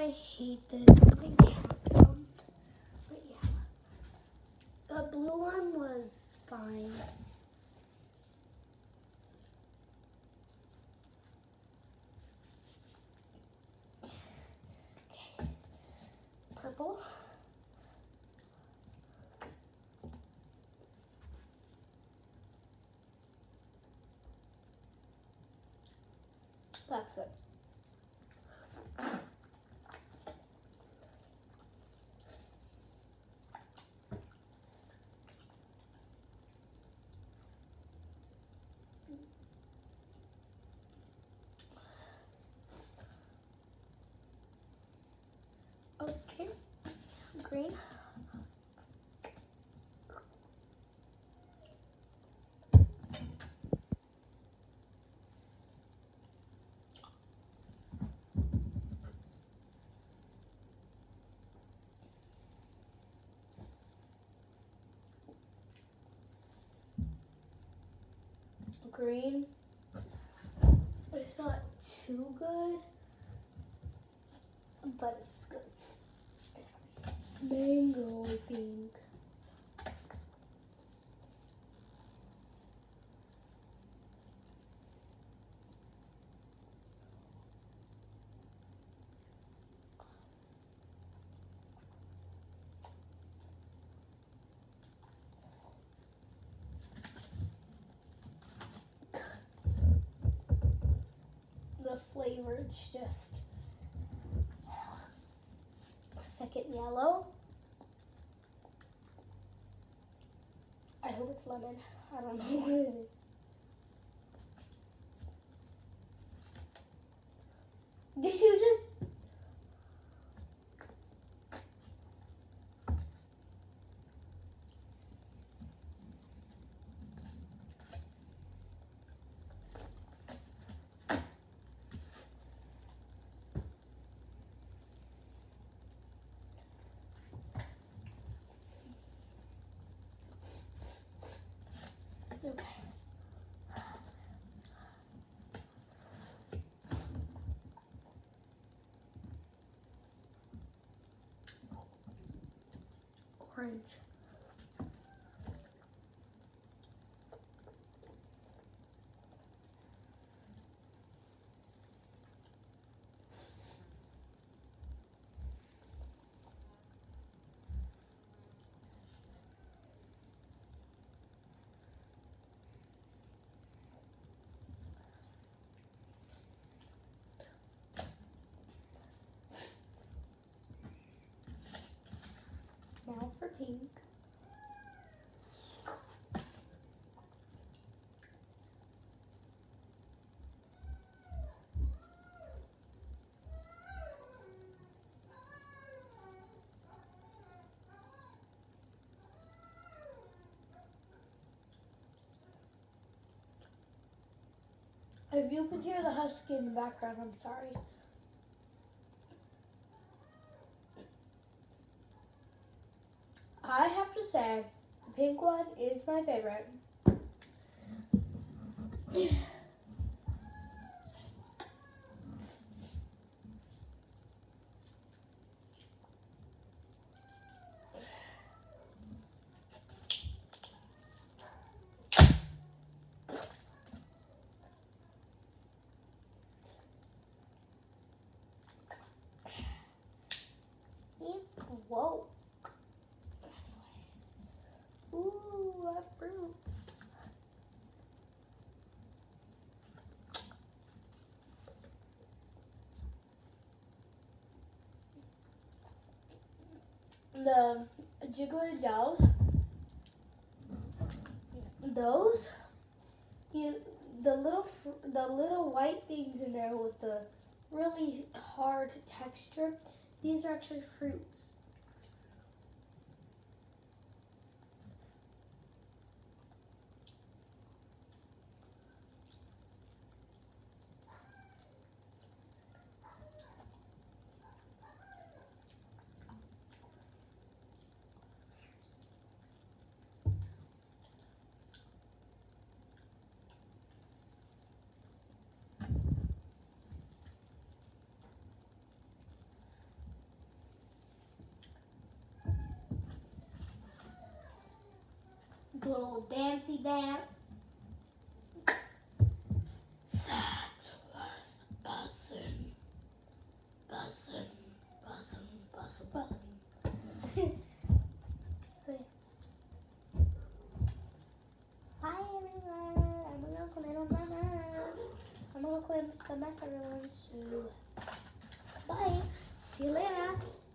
I hate this. Something happened. But yeah. The blue one was fine. Okay. Purple. That's good. Okay. Green. Green. It's not too good, but it's good. It's fine. Mango, I think. The flavor, it's just second yellow. I hope it's lemon. I don't know what it is. Did you just? Okay. Orange. Now for pink. If you could hear the husky in the background, I'm sorry. I have to say, the pink one is my favorite. Whoa. Ooh, a fruit. The jiggly gels, those, the little white things in there with the really hard texture, these are actually fruits. little dancey dance. That was buzzing. Buzzing, buzzing, buzzing, buzzing. So yeah. Bye everyone. I'm gonna clean up my mess. I'm gonna clean up the mess everyone. So bye. See you later.